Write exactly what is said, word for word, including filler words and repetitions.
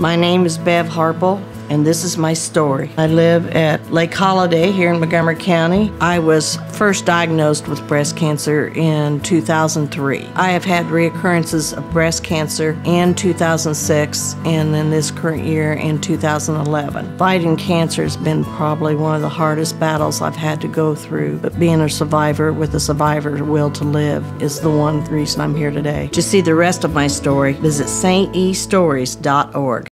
My name is Bev Harpel, and this is my story. I live at Lake Holiday here in Montgomery County. I was first diagnosed with breast cancer in two thousand three. I have had reoccurrences of breast cancer in two thousand six and then this current year in two thousand eleven. Fighting cancer has been probably one of the hardest battles I've had to go through, but being a survivor with a survivor's will to live is the one reason I'm here today. To see the rest of my story, visit saint e stories dot org.